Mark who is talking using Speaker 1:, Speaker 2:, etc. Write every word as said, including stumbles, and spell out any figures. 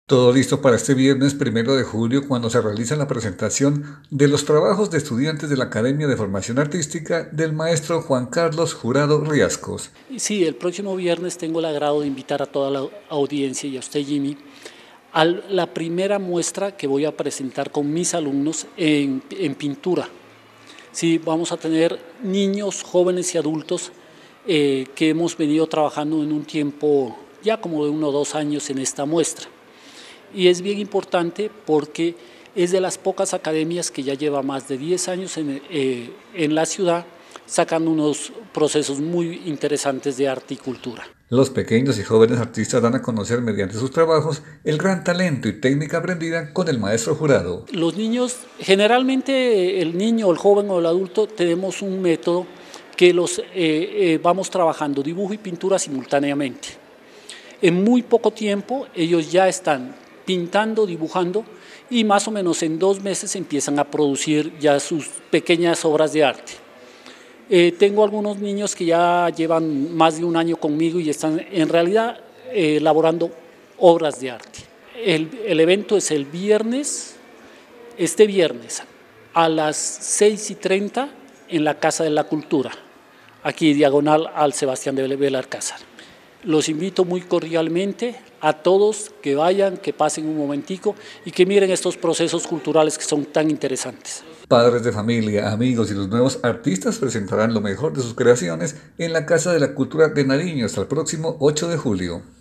Speaker 1: Todo listo para este viernes primero de julio, cuando se realiza la presentación de los trabajos de estudiantes de la Academia de Formación Artística del maestro Juan Carlos Jurado Riascos.
Speaker 2: Sí, el próximo viernes tengo el agrado de invitar a toda la audiencia y a usted, Jimmy, a la primera muestra que voy a presentar con mis alumnos en, en pintura. Sí, vamos a tener niños, jóvenes y adultos eh, que hemos venido trabajando en un tiempo ya como de uno o dos años en esta muestra. Y es bien importante porque es de las pocas academias que ya lleva más de diez años en, eh, en la ciudad, sacando unos procesos muy interesantes de arte y cultura.
Speaker 1: Los pequeños y jóvenes artistas dan a conocer mediante sus trabajos el gran talento y técnica aprendida con el maestro Jurado.
Speaker 2: Los niños, generalmente el niño, el joven o el adulto, tenemos un método que los eh, eh, vamos trabajando dibujo y pintura simultáneamente. En muy poco tiempo ellos ya están pintando, dibujando, y más o menos en dos meses empiezan a producir ya sus pequeñas obras de arte. Eh, tengo algunos niños que ya llevan más de un año conmigo y están en realidad eh, elaborando obras de arte. El, el evento es el viernes, este viernes, a las seis y treinta en la Casa de la Cultura, aquí diagonal al Sebastián de Belalcázar. Los invito muy cordialmente a todos que vayan, que pasen un momentico y que miren estos procesos culturales que son tan interesantes.
Speaker 1: Padres de familia, amigos y los nuevos artistas presentarán lo mejor de sus creaciones en la Casa de la Cultura de Nariño hasta el próximo ocho de julio.